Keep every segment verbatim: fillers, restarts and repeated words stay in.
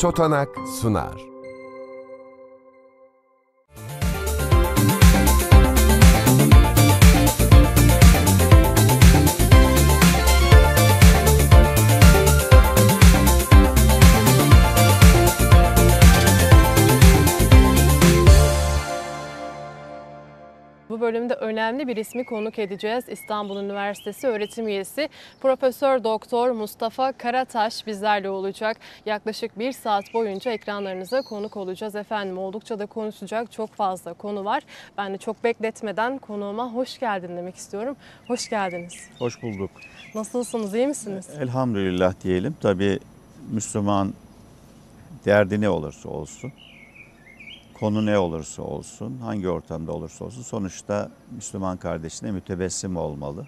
Çotanak sunar. Bu bölümde önemli bir ismi konuk edeceğiz. İstanbul Üniversitesi öğretim üyesi Profesör Doktor Mustafa Karataş bizlerle olacak. Yaklaşık bir saat boyunca ekranlarınıza konuk olacağız efendim. Oldukça da konuşacak çok fazla konu var. Ben de çok bekletmeden konuğuma hoş geldin demek istiyorum. Hoş geldiniz. Hoş bulduk. Nasılsınız, iyi misiniz? Elhamdülillah diyelim. Tabii Müslüman derdi ne olursa olsun, konu ne olursa olsun, hangi ortamda olursa olsun sonuçta Müslüman kardeşine mütebessim olmalı.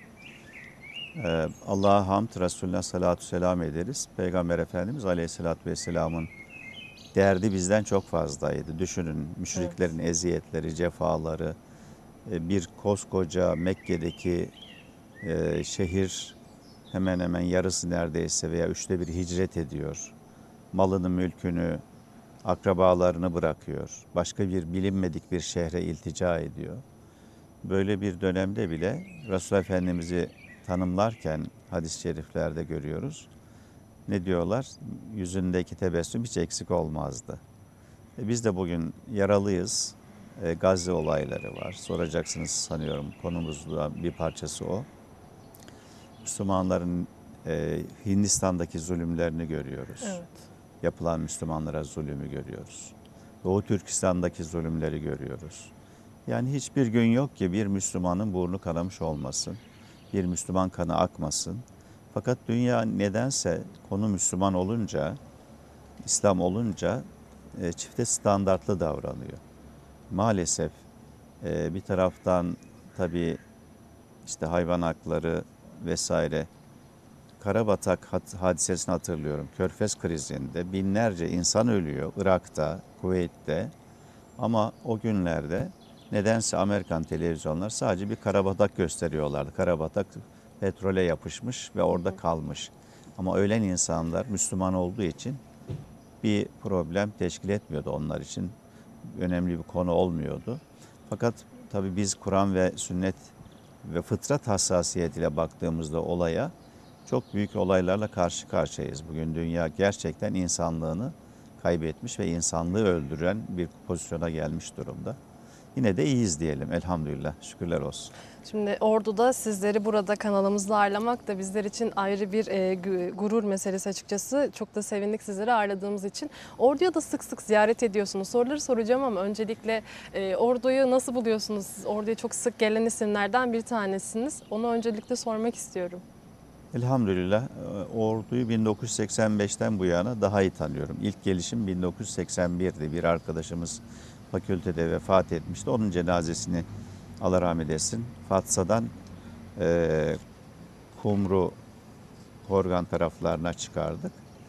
Ee, Allah'a hamd, Resulüne salatu selam ederiz. Peygamber Efendimiz Aleyhisselatü Vesselam'ın derdi bizden çok fazlaydı. Düşünün müşriklerin evet. eziyetleri, cefaları, bir koskoca Mekke'deki e, şehir hemen hemen yarısı neredeyse veya üçte bir hicret ediyor. Malını, mülkünü, akrabalarını bırakıyor. Başka bir bilinmedik bir şehre iltica ediyor. Böyle bir dönemde bile Resulullah Efendimiz'i tanımlarken hadis-i şeriflerde görüyoruz. Ne diyorlar? Yüzündeki tebessüm hiç eksik olmazdı. E biz de bugün yaralıyız. E, Gazze olayları var. Soracaksınız sanıyorum, konumuzda bir parçası o. Müslümanların e, Hindistan'daki zulümlerini görüyoruz. Evet. Yapılan Müslümanlara zulümü görüyoruz. Doğu Türkistan'daki zulümleri görüyoruz. Yani hiçbir gün yok ki bir Müslümanın burnu kanamış olmasın. Bir Müslüman kanı akmasın. Fakat dünya nedense konu Müslüman olunca, İslam olunca e, çifte standartlı davranıyor. Maalesef e, bir taraftan tabii işte hayvan hakları vesaire, Karabatak hadisesini hatırlıyorum. Körfez krizinde binlerce insan ölüyor Irak'ta, Kuveyt'te. Ama o günlerde nedense Amerikan televizyonlar sadece bir karabatak gösteriyorlardı. Karabatak petrole yapışmış ve orada kalmış. Ama ölen insanlar Müslüman olduğu için bir problem teşkil etmiyordu onlar için. Önemli bir konu olmuyordu. Fakat tabii biz Kur'an ve sünnet ve fıtrat hassasiyetiyle baktığımızda olaya çok büyük olaylarla karşı karşıyayız. Bugün dünya gerçekten insanlığını kaybetmiş ve insanlığı öldüren bir pozisyona gelmiş durumda. Yine de iyiyiz diyelim elhamdülillah, şükürler olsun. Şimdi Ordu'da sizleri burada kanalımızda ağırlamak da bizler için ayrı bir e, gurur meselesi açıkçası. Çok da sevindik sizleri ağırladığımız için. Ordu'ya da sık sık ziyaret ediyorsunuz. Soruları soracağım ama öncelikle e, Ordu'yu nasıl buluyorsunuz? Siz Ordu'ya çok sık gelen isimlerden bir tanesiniz. Onu öncelikle sormak istiyorum. Elhamdülillah Ordu'yu bin dokuz yüz seksen beşten bu yana daha iyi tanıyorum. İlk gelişim bin dokuz yüz seksen bir'di. Bir arkadaşımız fakültede vefat etmişti. Onun cenazesini Allah rahmet etsin Fatsa'dan e, Kumru, Horgan taraflarına çıkardık.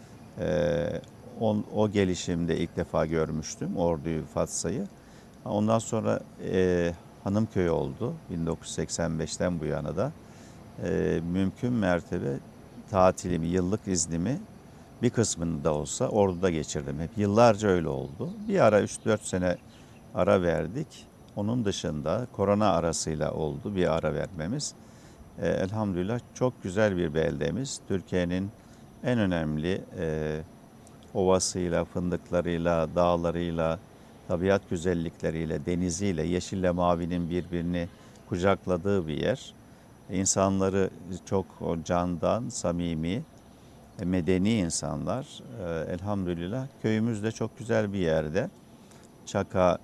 E, on, o gelişimde ilk defa görmüştüm Ordu'yu, Fatsa'yı. Ondan sonra e, Hanımköy oldu bin dokuz yüz seksen beşten bu yana da. E, mümkün mertebe tatilimi, yıllık iznimi bir kısmını da olsa Ordu'da geçirdim. Hep yıllarca öyle oldu. Bir ara üç dört sene ara verdik. Onun dışında korona arasıyla oldu bir ara vermemiz. E, elhamdülillah çok güzel bir beldemiz. Türkiye'nin en önemli e, ovasıyla, fındıklarıyla, dağlarıyla, tabiat güzellikleriyle, deniziyle, yeşille mavinin birbirini kucakladığı bir yer. İnsanları çok candan, samimi, medeni insanlar. Elhamdülillah köyümüz de çok güzel bir yerde. Çaka,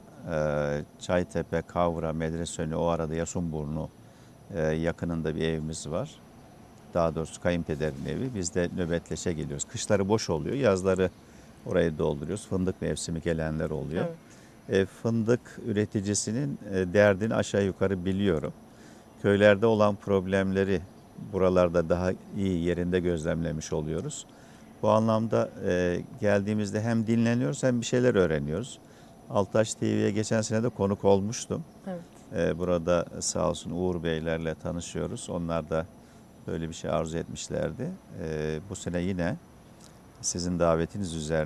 Çaytepe, Kavra, Medresönü, o arada Yasunburnu yakınında bir evimiz var. Daha doğrusu kayınpederin evi. Biz de nöbetleşe geliyoruz. Kışları boş oluyor, yazları orayı dolduruyoruz. Fındık mevsimi gelenler oluyor. Evet. Fındık üreticisinin derdini aşağı yukarı biliyorum. Köylerde olan problemleri buralarda daha iyi yerinde gözlemlemiş oluyoruz. Bu anlamda e, geldiğimizde hem dinleniyoruz hem bir şeyler öğreniyoruz. Altaş T V'ye geçen sene de konuk olmuştum. Evet. E, burada sağ olsun Uğur Beylerle tanışıyoruz. Onlar da böyle bir şey arzu etmişlerdi. E, bu sene yine sizin davetiniz üzerine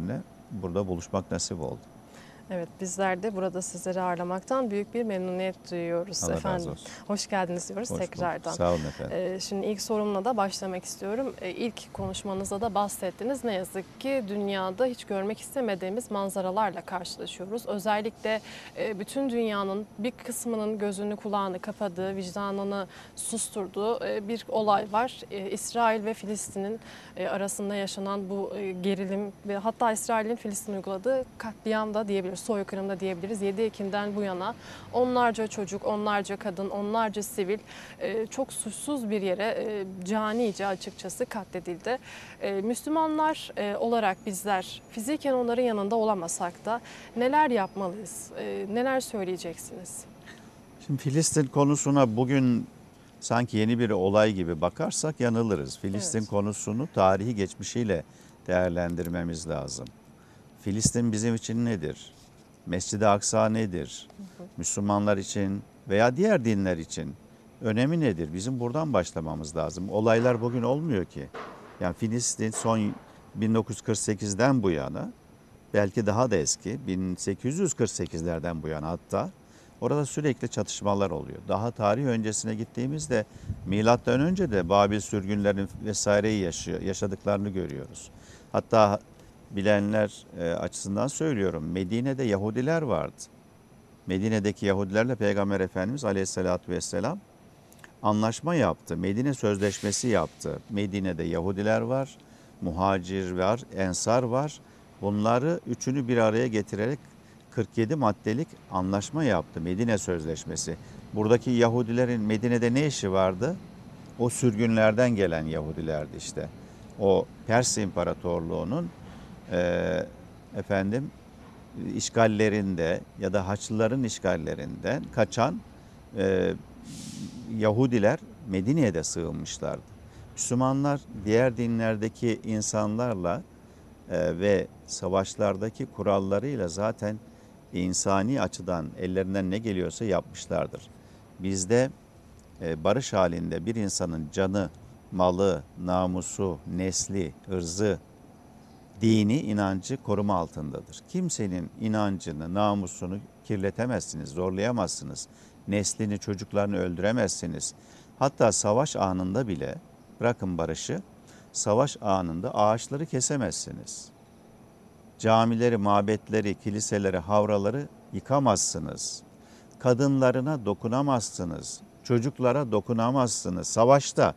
burada buluşmak nasip oldu. Evet, bizler de burada sizleri ağırlamaktan büyük bir memnuniyet duyuyoruz Allah efendim. razı olsun. Hoş geldiniz diyoruz Hoş bulduk. tekrardan. Sağ olun efendim. Ee, şimdi ilk sorumla da başlamak istiyorum. Ee, ilk konuşmanızda da bahsettiniz. Ne yazık ki dünyada hiç görmek istemediğimiz manzaralarla karşılaşıyoruz. Özellikle e, bütün dünyanın bir kısmının gözünü kulağını kapadığı, vicdanını susturduğu e, bir olay var. E, İsrail ve Filistin'in e, arasında yaşanan bu e, gerilim ve hatta İsrail'in Filistin uyguladığı katliam da diyebiliriz, soykırım da diyebiliriz. yedi Ekim'den bu yana onlarca çocuk, onlarca kadın, onlarca sivil e, çok suçsuz bir yere e, canice açıkçası katledildi. E, Müslümanlar e, olarak bizler fiziken onların yanında olamasak da neler yapmalıyız, e, neler söyleyeceksiniz? Şimdi Filistin konusuna bugün sanki yeni bir olay gibi bakarsak yanılırız. Filistin Evet. konusunu tarihi geçmişiyle değerlendirmemiz lazım. Filistin bizim için nedir? Mescid-i Aksa nedir? Hı hı. Müslümanlar için veya diğer dinler için önemi nedir? Bizim buradan başlamamız lazım. Olaylar bugün olmuyor ki. Yani Filistin son bin dokuz yüz kırk sekizden bu yana, belki daha da eski, bin sekiz yüz kırk sekizlerden bu yana hatta orada sürekli çatışmalar oluyor. Daha tarih öncesine gittiğimizde milattan önce de Babil sürgünlerinin vesaireyi yaşıyor, yaşadıklarını görüyoruz. Hatta bilenler e, açısından söylüyorum, Medine'de Yahudiler vardı. Medine'deki Yahudilerle Peygamber Efendimiz Aleyhisselatü Vesselam anlaşma yaptı. Medine Sözleşmesi yaptı. Medine'de Yahudiler var, muhacir var, ensar var. Bunları üçünü bir araya getirerek kırk yedi maddelik anlaşma yaptı. Medine Sözleşmesi. Buradaki Yahudilerin Medine'de ne işi vardı? O sürgünlerden gelen Yahudilerdi işte. O Pers İmparatorluğu'nun e, efendim işgallerinde ya da Haçlıların işgallerinden kaçan e, Yahudiler Medine'ye de sığınmışlardı. Müslümanlar diğer dinlerdeki insanlarla e, ve savaşlardaki kurallarıyla zaten insani açıdan ellerinden ne geliyorsa yapmışlardır. Bizde e, barış halinde bir insanın canı, malı, namusu, nesli, ırzı, dini, inancı koruma altındadır. Kimsenin inancını, namusunu kirletemezsiniz, zorlayamazsınız. Neslini, çocuklarını öldüremezsiniz. Hatta savaş anında bile, bırakın barışı, savaş anında ağaçları kesemezsiniz. Camileri, mabetleri, kiliseleri, havraları yıkamazsınız. Kadınlarına dokunamazsınız. Çocuklara dokunamazsınız. Savaşta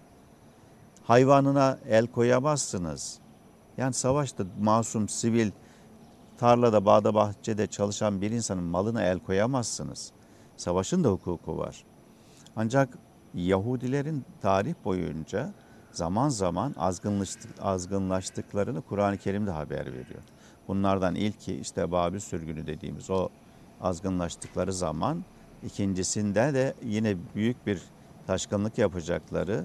hayvanına el koyamazsınız. Yani savaşta masum, sivil, tarlada, bağda, bahçede çalışan bir insanın malına el koyamazsınız. Savaşın da hukuku var. Ancak Yahudilerin tarih boyunca zaman zaman azgınlaştık, azgınlaştıklarını Kur'an-ı Kerim'de haber veriyor. Bunlardan ilki işte Babil sürgünü dediğimiz o azgınlaştıkları zaman, ikincisinde de yine büyük bir taşkınlık yapacakları,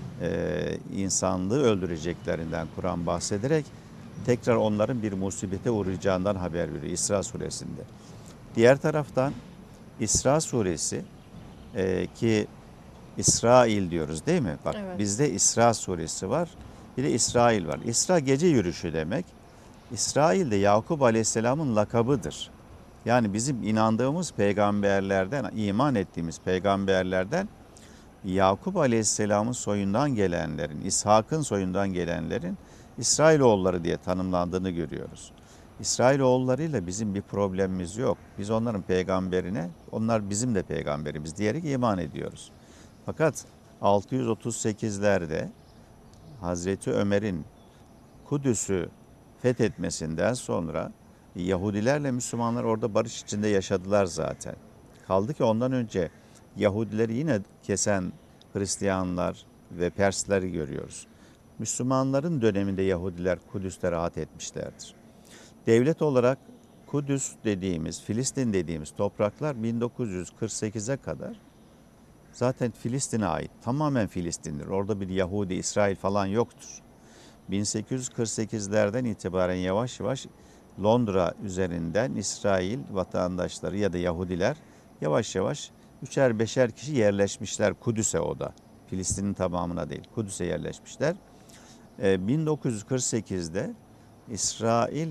e, insanlığı öldüreceklerinden Kur'an bahsederek tekrar onların bir musibete uğrayacağından haber veriyor İsra suresinde. Diğer taraftan İsra suresi e, ki İsrail diyoruz değil mi? Bak Evet. bizde İsra suresi var, bir de İsrail var. İsra gece yürüyüşü demek. İsrail de Yakup Aleyhisselam'ın lakabıdır. Yani bizim inandığımız peygamberlerden, iman ettiğimiz peygamberlerden Yakup Aleyhisselam'ın soyundan gelenlerin, İshak'ın soyundan gelenlerin İsrailoğulları diye tanımlandığını görüyoruz. İsrailoğullarıyla bizim bir problemimiz yok. Biz onların peygamberine, onlar bizim de peygamberimiz diyerek iman ediyoruz. Fakat altı yüz otuz sekizlerde Hazreti Ömer'in Kudüs'ü fethetmesinden sonra Yahudilerle Müslümanlar orada barış içinde yaşadılar zaten. Kaldı ki ondan önce Yahudileri yine kesen Hristiyanlar ve Persleri görüyoruz. Müslümanların döneminde Yahudiler Kudüs'te rahat etmişlerdir. Devlet olarak Kudüs dediğimiz, Filistin dediğimiz topraklar bin dokuz yüz kırk sekize kadar zaten Filistin'e ait. Tamamen Filistin'dir. Orada bir Yahudi, İsrail falan yoktur. bin sekiz yüz kırk sekizlerden itibaren yavaş yavaş Londra üzerinden İsrail vatandaşları ya da Yahudiler yavaş yavaş üçer beşer kişi yerleşmişler Kudüs'e o da. Filistin'in tamamına değil, Kudüs'e yerleşmişler. bin dokuz yüz kırk sekizde İsrail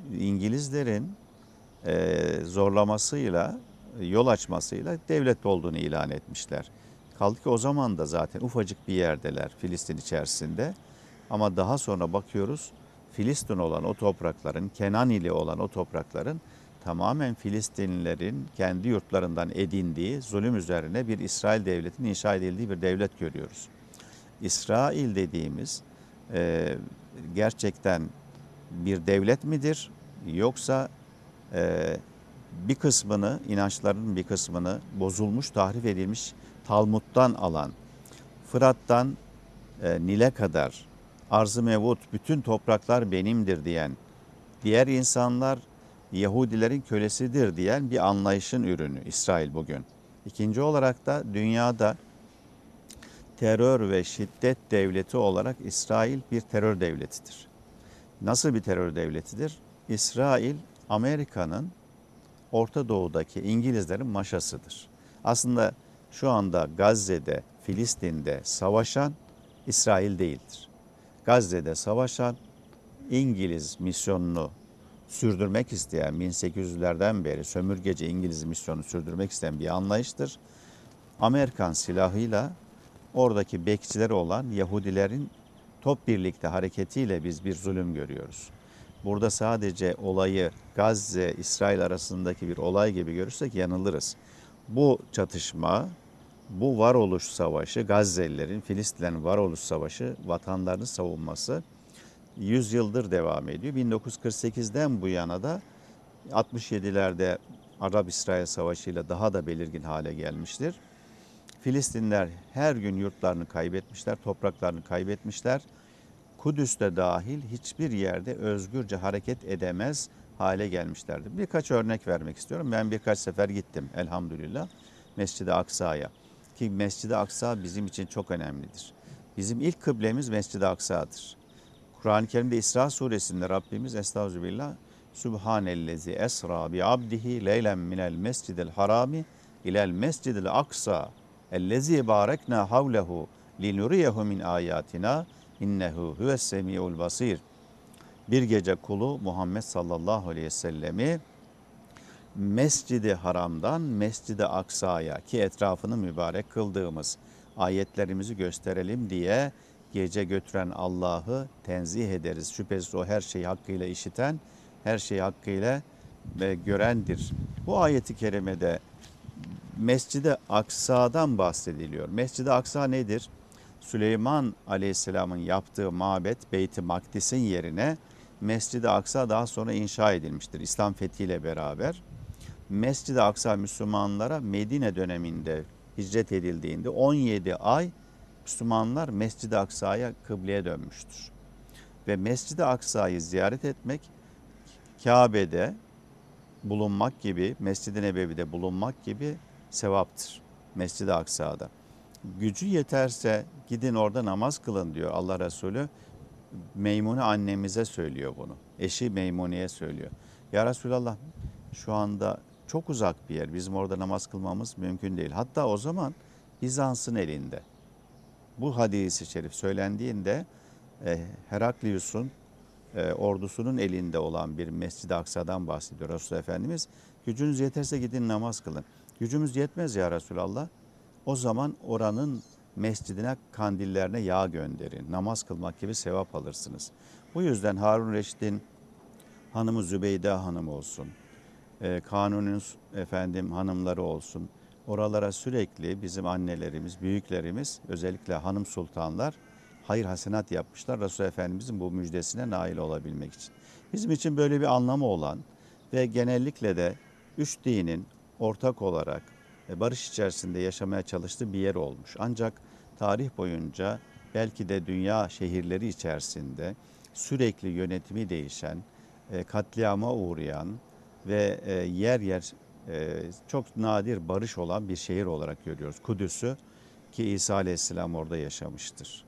İngilizlerin e, zorlamasıyla, yol açmasıyla devlet olduğunu ilan etmişler. Kaldı ki o zaman da zaten ufacık bir yerdeler Filistin içerisinde. Ama daha sonra bakıyoruz Filistin olan o toprakların, Kenan ili olan o toprakların tamamen Filistinlilerin kendi yurtlarından edindiği zulüm üzerine bir İsrail devletinin inşa edildiği bir devlet görüyoruz. İsrail dediğimiz e, gerçekten bir devlet midir yoksa e, bir kısmını, inançların bir kısmını bozulmuş, tahrif edilmiş Talmud'dan alan, Fırat'tan e, Nil'e kadar arz-ı mevut bütün topraklar benimdir diyen, diğer insanlar Yahudilerin kölesidir diyen bir anlayışın ürünü İsrail bugün. İkinci olarak da dünyada terör ve şiddet devleti olarak İsrail bir terör devletidir. Nasıl bir terör devletidir? İsrail, Amerika'nın Orta Doğu'daki İngilizlerin maşasıdır. Aslında şu anda Gazze'de, Filistin'de savaşan İsrail değildir. Gazze'de savaşan İngiliz misyonunu sürdürmek isteyen, bin sekiz yüzlerden beri sömürgeci İngiliz misyonunu sürdürmek isteyen bir anlayıştır. Amerikan silahıyla oradaki bekçileri olan Yahudilerin top birlikte hareketiyle biz bir zulüm görüyoruz. Burada sadece olayı Gazze, İsrail arasındaki bir olay gibi görürsek yanılırız. Bu çatışma, bu varoluş savaşı, Gazze'lilerin, Filistinlerin varoluş savaşı, vatanlarını savunması yüz yıldır devam ediyor. bin dokuz yüz kırk sekizden bu yana da altmış yedilerde Arap-İsrail Savaşı ile daha da belirgin hale gelmiştir. Filistinler her gün yurtlarını kaybetmişler, topraklarını kaybetmişler. Kudüs'te dahil hiçbir yerde özgürce hareket edemez hale gelmişlerdi. Birkaç örnek vermek istiyorum. Ben birkaç sefer gittim elhamdülillah Mescid-i Aksa'ya. Ki Mescid-i Aksa bizim için çok önemlidir. Bizim ilk kıblemiz Mescid-i Aksa'dır. Kur'an-ı Kerim'de İsra suresinde Rabbimiz Estağfirullah Sübhanellezi esra bi abdihi leylen minel mescidil harami ilel mescidil aksa ellezi barekna havlehu linuriyehu min ayatina innehu huves semiul basir. Bir gece kulu Muhammed sallallahu aleyhi ve sellemi Mescid-i Haram'dan Mescid-i Aksa'ya ki etrafını mübarek kıldığımız ayetlerimizi gösterelim diye gece götüren Allah'ı tenzih ederiz. Şüphesiz o her şeyi hakkıyla işiten, her şeyi hakkıyla görendir. Bu ayeti kerimede Mescid-i Aksa'dan bahsediliyor. Mescid-i Aksa nedir? Süleyman Aleyhisselam'ın yaptığı mabet Beyt-i Makdis'in yerine Mescid-i Aksa daha sonra inşa edilmiştir. İslam fethiyle beraber. Mescid-i Aksa Müslümanlara Medine döneminde hicret edildiğinde on yedi ay Müslümanlar Mescid-i Aksa'ya kıbleye dönmüştür. Ve Mescid-i Aksa'yı ziyaret etmek Kabe'de bulunmak gibi, Mescid-i Nebevi'de bulunmak gibi sevaptır Mescid-i Aksa'da. Gücü yeterse gidin orada namaz kılın diyor Allah Resulü. Meymune annemize söylüyor bunu. Eşi Meymune'ye söylüyor. Ya Resulallah şu anda çok uzak bir yer. Bizim orada namaz kılmamız mümkün değil. Hatta o zaman Bizans'ın elinde. Bu hadis-i şerif söylendiğinde e, Heraklius'un e, ordusunun elinde olan bir Mescid-i Aksa'dan bahsediyor Resulullah Efendimiz. Gücünüz yeterse gidin namaz kılın. Gücümüz yetmez ya Resulallah. O zaman oranın mescidine, kandillerine yağ gönderin. Namaz kılmak gibi sevap alırsınız. Bu yüzden Harun Reşit'in hanımı Zübeyde Hanım olsun, e, Kanuni'nin efendim hanımları olsun. Oralara sürekli bizim annelerimiz, büyüklerimiz, özellikle hanım sultanlar hayır hasenat yapmışlar Resulullah Efendimizin bu müjdesine nail olabilmek için. Bizim için böyle bir anlamı olan ve genellikle de üç dinin ortak olarak barış içerisinde yaşamaya çalıştığı bir yer olmuş. Ancak tarih boyunca belki de dünya şehirleri içerisinde sürekli yönetimi değişen, katliama uğrayan ve yer yer çok nadir barış olan bir şehir olarak görüyoruz. Kudüs'ü ki İsa Aleyhisselam orada yaşamıştır.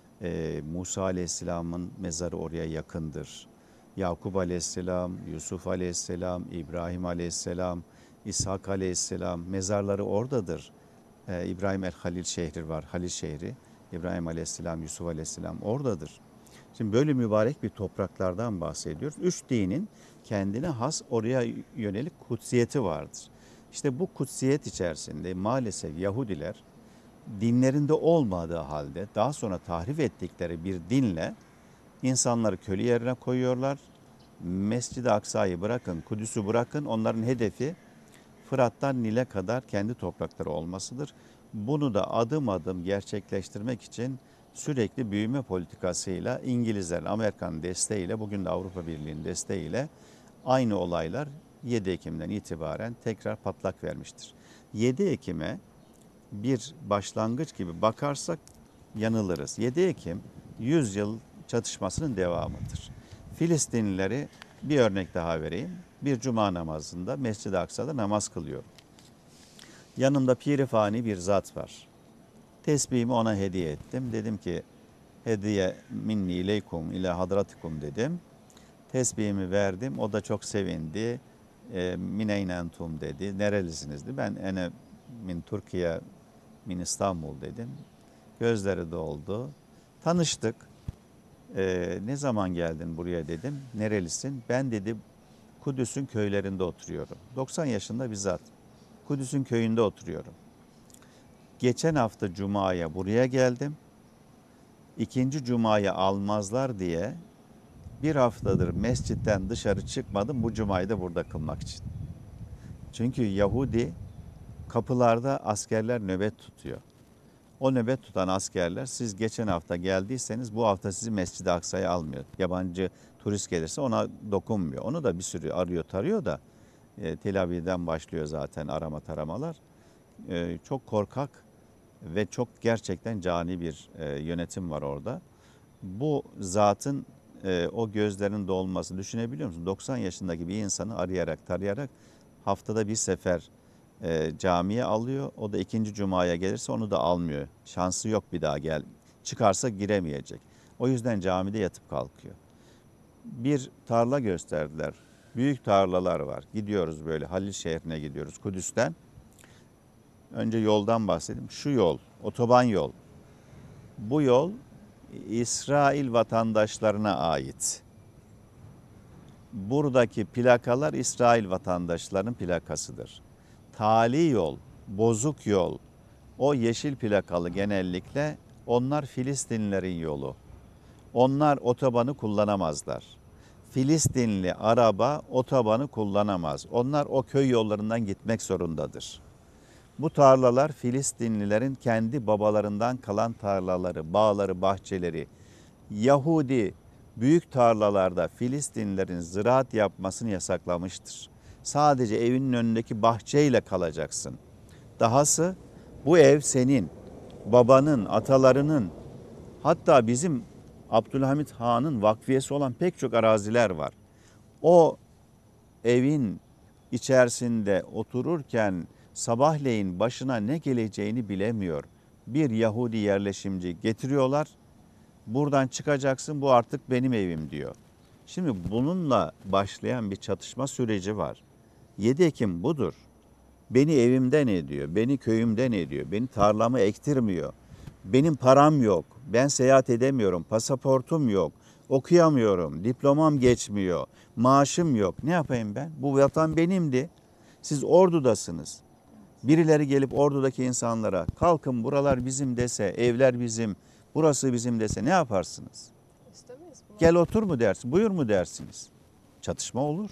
Musa Aleyhisselam'ın mezarı oraya yakındır. Yakup Aleyhisselam, Yusuf Aleyhisselam, İbrahim Aleyhisselam, İshak Aleyhisselam mezarları oradadır. Ee, İbrahim el Halil şehri var, Halil şehri. İbrahim Aleyhisselam, Yusuf Aleyhisselam oradadır. Şimdi böyle mübarek bir topraklardan bahsediyoruz. Üç dinin kendine has oraya yönelik kutsiyeti vardır. İşte bu kutsiyet içerisinde maalesef Yahudiler dinlerinde olmadığı halde daha sonra tahrif ettikleri bir dinle insanları köle yerine koyuyorlar. Mescid-i Aksa'yı bırakın, Kudüs'ü bırakın, onların hedefi Fırat'tan Nil'e kadar kendi toprakları olmasıdır. Bunu da adım adım gerçekleştirmek için sürekli büyüme politikasıyla İngilizlerin, Amerikan desteğiyle, bugün de Avrupa Birliği'nin desteğiyle aynı olaylar yedi Ekim'den itibaren tekrar patlak vermiştir. yedi Ekim'e bir başlangıç gibi bakarsak yanılırız. yedi Ekim yüz yıl çatışmasının devamıdır. Filistinlileri bir örnek daha vereyim. Bir cuma namazında Mescid-i Aksa'da namaz kılıyor. Yanımda pirifani bir zat var. Tesbihimi ona hediye ettim. Dedim ki hediye minni ileykum ile hadratikum dedim. Tesbihimi verdim. O da çok sevindi. E, Mineynentum dedi. Nerelisiniz dedi. Ben ene min Türkiye min İstanbul dedim. Gözleri doldu. Tanıştık. E, ne zaman geldin buraya dedim. Nerelisin? Ben dedi Kudüs'ün köylerinde oturuyorum. doksan yaşında bir zat. Kudüs'ün köyünde oturuyorum. Geçen hafta Cuma'ya buraya geldim. İkinci Cuma'yı almazlar diye bir haftadır mescitten dışarı çıkmadım. Bu Cuma'yı da burada kılmak için. Çünkü Yahudi kapılarda askerler nöbet tutuyor. O nöbet tutan askerler siz geçen hafta geldiyseniz bu hafta sizi Mescid-i Aksa'ya almıyor. Yabancı turist gelirse ona dokunmuyor. Onu da bir sürü arıyor tarıyor da e, Tel Aviv'den başlıyor zaten arama taramalar. E, çok korkak ve çok gerçekten cani bir e, yönetim var orada. Bu zatın e, o gözlerin dolması düşünebiliyor musun? doksan yaşındaki bir insanı arayarak tarayarak haftada bir sefer e, camiye alıyor. O da ikinci cumaya gelirse onu da almıyor. Şansı yok bir daha gel. Çıkarsa giremeyecek. O yüzden camide yatıp kalkıyor. Bir tarla gösterdiler. Büyük tarlalar var. Gidiyoruz böyle Halil şehrine gidiyoruz Kudüs'ten. Önce yoldan bahsedeyim. Şu yol, otoban yol. Bu yol İsrail vatandaşlarına ait. Buradaki plakalar İsrail vatandaşlarının plakasıdır. Tali yol, bozuk yol, o yeşil plakalı genellikle onlar Filistinlilerin yolu. Onlar otobanı kullanamazlar. Filistinli araba otobanı kullanamaz. Onlar o köy yollarından gitmek zorundadır. Bu tarlalar Filistinlilerin kendi babalarından kalan tarlaları, bağları, bahçeleri. Yahudi büyük tarlalarda Filistinlilerin ziraat yapmasını yasaklamıştır. Sadece evinin önündeki bahçeyle kalacaksın. Dahası bu ev senin, babanın, atalarının, hatta bizim Abdülhamit Han'ın vakfiyesi olan pek çok araziler var. O evin içerisinde otururken sabahleyin başına ne geleceğini bilemiyor. Bir Yahudi yerleşimci getiriyorlar. Buradan çıkacaksın, bu artık benim evim diyor. Şimdi bununla başlayan bir çatışma süreci var. yedi Ekim budur. Beni evimden ediyor, beni köyümden ediyor, beni tarlamı ektirmiyor. Benim param yok, ben seyahat edemiyorum, pasaportum yok, okuyamıyorum, diplomam geçmiyor, maaşım yok. Ne yapayım ben? Bu vatan benimdi. Siz ordudasınız. Birileri gelip ordudaki insanlara kalkın buralar bizim dese, evler bizim, burası bizim dese ne yaparsınız? İstemeyiz bunu. Gel otur mu dersin, buyur mu dersiniz? Çatışma olur.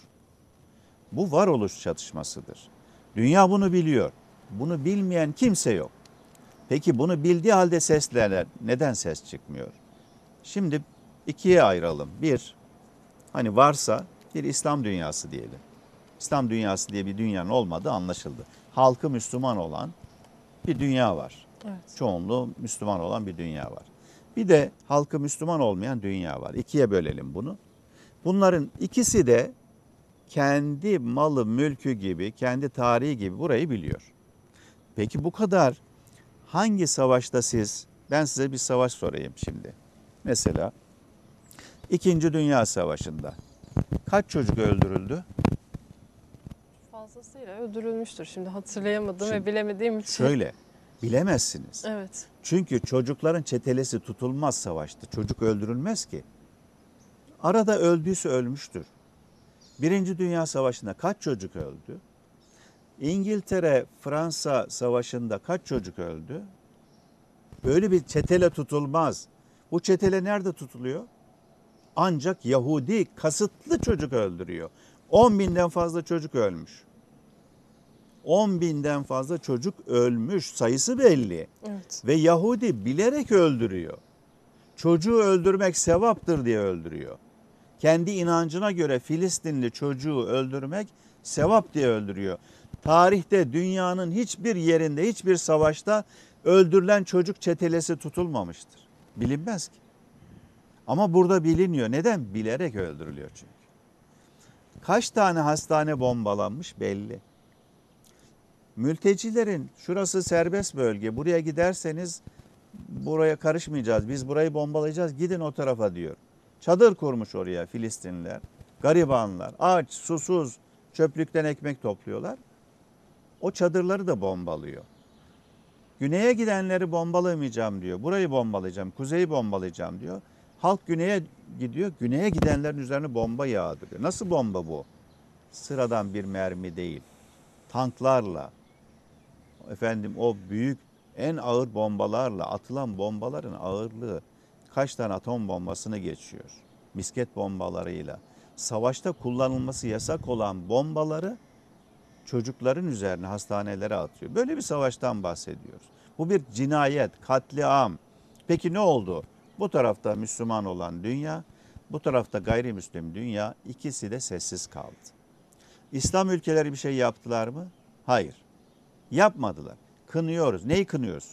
Bu varoluş çatışmasıdır. Dünya bunu biliyor. Bunu bilmeyen kimse yok. Peki bunu bildiği halde seslerler. Neden ses çıkmıyor? Şimdi ikiye ayıralım. Bir, hani varsa bir İslam dünyası diyelim. İslam dünyası diye bir dünyanın olmadığı anlaşıldı. Halkı Müslüman olan bir dünya var. Evet. Çoğunluğu Müslüman olan bir dünya var. Bir de halkı Müslüman olmayan dünya var. İkiye bölelim bunu. Bunların ikisi de kendi malı, mülkü gibi, kendi tarihi gibi burayı biliyor. Peki bu kadar hangi savaşta siz, ben size bir savaş sorayım şimdi. Mesela İkinci Dünya Savaşı'nda kaç çocuk öldürüldü? Fazlasıyla öldürülmüştür. Şimdi hatırlayamadım Şimdi ve bilemediğim için. Şöyle, bilemezsiniz. Evet. Çünkü çocukların çetelesi tutulmaz savaşta. Çocuk öldürülmez ki. Arada öldüyse ölmüştür. Birinci Dünya Savaşı'nda kaç çocuk öldü? İngiltere, Fransa Savaşı'nda kaç çocuk öldü? Böyle bir çetele tutulmaz. Bu çetele nerede tutuluyor? Ancak Yahudi kasıtlı çocuk öldürüyor. on binden fazla çocuk ölmüş. on binden fazla çocuk ölmüş. Sayısı belli. Evet. Ve Yahudi bilerek öldürüyor. Çocuğu öldürmek sevaptır diye öldürüyor. Kendi inancına göre Filistinli çocuğu öldürmek sevap diye öldürüyor. Tarihte dünyanın hiçbir yerinde, hiçbir savaşta öldürülen çocuk çetelesi tutulmamıştır. Bilinmez ki. Ama burada biliniyor. Neden? Bilerek öldürülüyor çünkü. Kaç tane hastane bombalanmış belli. Mültecilerin şurası serbest bölge, buraya giderseniz buraya karışmayacağız, biz burayı bombalayacağız, gidin o tarafa diyor. Çadır kurmuş oraya Filistinliler, garibanlar, aç, susuz, çöplükten ekmek topluyorlar. O çadırları da bombalıyor. Güneye gidenleri bombalamayacağım diyor, burayı bombalayacağım, kuzeyi bombalayacağım diyor. Halk güneye gidiyor, güneye gidenlerin üzerine bomba yağdırıyor. Nasıl bomba bu? Sıradan bir mermi değil, tanklarla, efendim o büyük en ağır bombalarla, atılan bombaların ağırlığı kaç tane atom bombasını geçiyor. Misket bombalarıyla. Savaşta kullanılması yasak olan bombaları çocukların üzerine, hastanelere atıyor. Böyle bir savaştan bahsediyoruz. Bu bir cinayet, katliam. Peki ne oldu? Bu tarafta Müslüman olan dünya, bu tarafta gayrimüslim dünya, ikisi de sessiz kaldı. İslam ülkeleri bir şey yaptılar mı? Hayır. Yapmadılar. Kınıyoruz. Neyi kınıyoruz?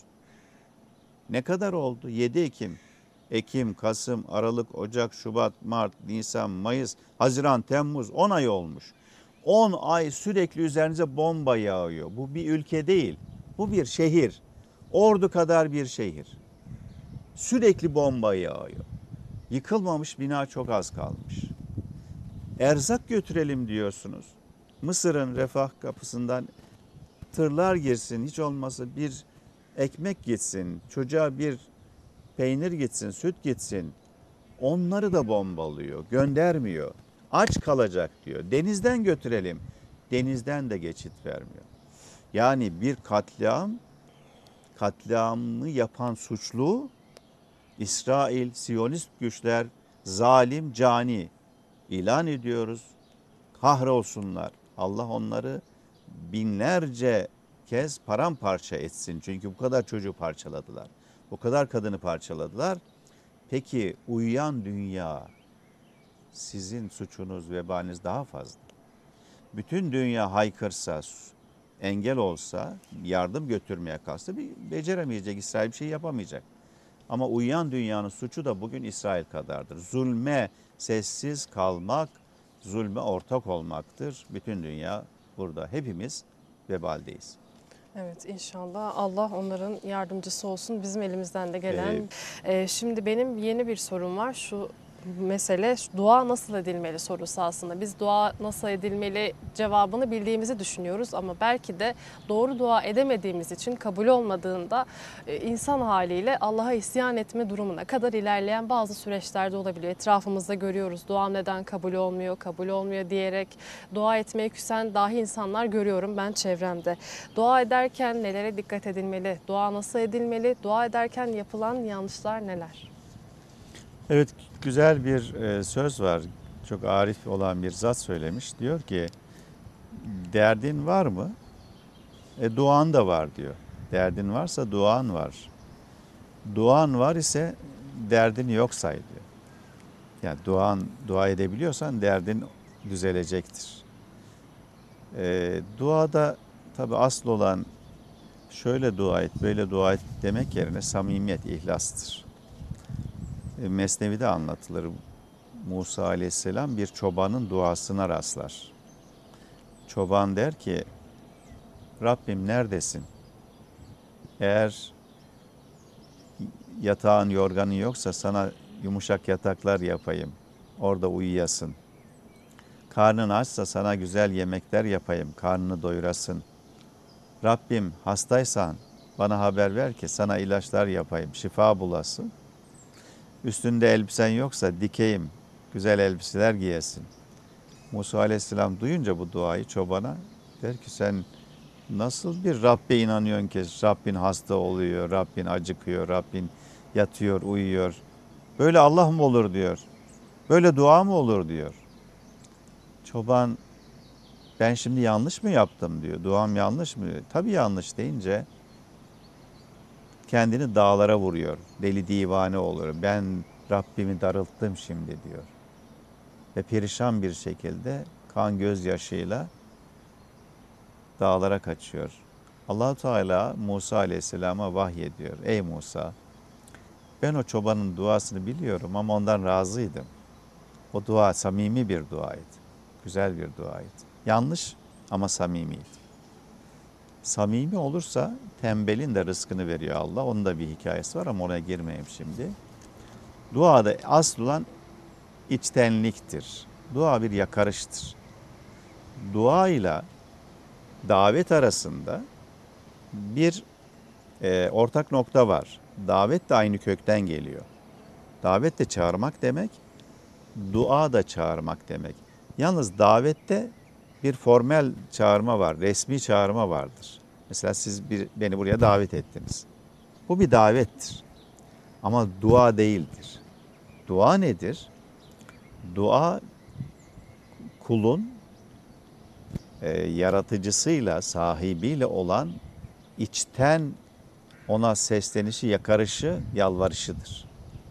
Ne kadar oldu? yedi Ekim, Ekim, Kasım, Aralık, Ocak, Şubat, Mart, Nisan, Mayıs, Haziran, Temmuz on ay olmuş. on ay sürekli üzerinize bomba yağıyor. Bu bir ülke değil. Bu bir şehir. Ordu kadar bir şehir. Sürekli bomba yağıyor. Yıkılmamış bina çok az kalmış. Erzak götürelim diyorsunuz. Mısır'ın refah kapısından tırlar girsin, hiç olmazsa bir ekmek gitsin, çocuğa bir peynir gitsin, süt gitsin. Onları da bombalıyor, göndermiyor. Aç kalacak diyor. Denizden götürelim. Denizden de geçit vermiyor. Yani bir katliam, katliamı yapan suçlu İsrail, Siyonist güçler, zalim, cani ilan ediyoruz. Kahrolsunlar. Allah onları binlerce kez paramparça etsin. Çünkü bu kadar çocuğu parçaladılar. Bu kadar kadını parçaladılar. Peki uyuyan dünya, sizin suçunuz, vebaliniz daha fazla. Bütün dünya haykırsa, engel olsa, yardım götürmeye kalksa bir beceremeyecek, İsrail bir şey yapamayacak. Ama uyuyan dünyanın suçu da bugün İsrail kadardır. Zulme sessiz kalmak, zulme ortak olmaktır. Bütün dünya burada. Hepimiz vebaldeyiz. Evet, inşallah Allah onların yardımcısı olsun. Bizim elimizden de gelen. Ee, Ee, şimdi benim yeni bir sorum var. Şu mesele şu dua nasıl edilmeli sorusu aslında. Biz dua nasıl edilmeli cevabını bildiğimizi düşünüyoruz ama belki de doğru dua edemediğimiz için kabul olmadığında e, insan haliyle Allah'a isyan etme durumuna kadar ilerleyen bazı süreçlerde olabiliyor. Etrafımızda görüyoruz. Duam neden kabul olmuyor, kabul olmuyor diyerek dua etmeye küsen dahi insanlar görüyorum ben çevremde. Dua ederken nelere dikkat edilmeli? Dua nasıl edilmeli? Dua ederken yapılan yanlışlar neler? Evet, güzel bir e, söz var. Çok arif olan bir zat söylemiş. Diyor ki, derdin var mı? E, duan da var diyor. Derdin varsa duan var. Duan var ise derdini yok say diyor. Yani duan, dua edebiliyorsan derdin düzelecektir. E, duada tabii asıl olan şöyle dua et, böyle dua et demek yerine samimiyet, ihlastır. Mesnevi'de anlatılır. Musa Aleyhisselam bir çobanın duasına rastlar. Çoban der ki, Rabbim neredesin? Eğer yatağın, yorganın yoksa sana yumuşak yataklar yapayım. Orada uyuyasın. Karnın açsa sana güzel yemekler yapayım. Karnını doyurasın. Rabbim hastaysan bana haber ver ki sana ilaçlar yapayım. Şifa bulasın. Üstünde elbisen yoksa dikeyim, güzel elbiseler giyesin. Musa Aleyhisselam duyunca bu duayı çobana der ki sen nasıl bir Rabbe inanıyorsun ki Rabbin hasta oluyor, Rabbin acıkıyor, Rabbin yatıyor, uyuyor. Böyle Allah mı olur diyor. Böyle dua mı olur diyor. Çoban ben şimdi yanlış mı yaptım diyor. Duam yanlış mı diyor. Tabii yanlış deyince kendini dağlara vuruyor. Deli divane olur. Ben Rabbimi darılttım şimdi diyor. Ve perişan bir şekilde kan gözyaşıyla dağlara kaçıyor. Allah-u Teala Musa Aleyhisselam'a vahyediyor. Ey Musa, ben o çobanın duasını biliyorum ama ondan razıydım. O dua samimi bir duaydı. Güzel bir duaydı. Yanlış ama samimiydi. Samimi olursa tembelin de rızkını veriyor Allah. Onun da bir hikayesi var ama oraya girmeyeyim şimdi. Duada asıl olan içtenliktir. Dua bir yakarıştır. Dua ile davet arasında bir e, ortak nokta var. Davet de aynı kökten geliyor. Davet de çağırmak demek, dua da çağırmak demek. Yalnız davette bir formel çağırma var, resmi çağırma vardır. Mesela siz bir, beni buraya davet ettiniz. Bu bir davettir. Ama dua değildir. Dua nedir? Dua kulun e, yaratıcısıyla, sahibiyle olan içten ona seslenişi, yakarışı, yalvarışıdır.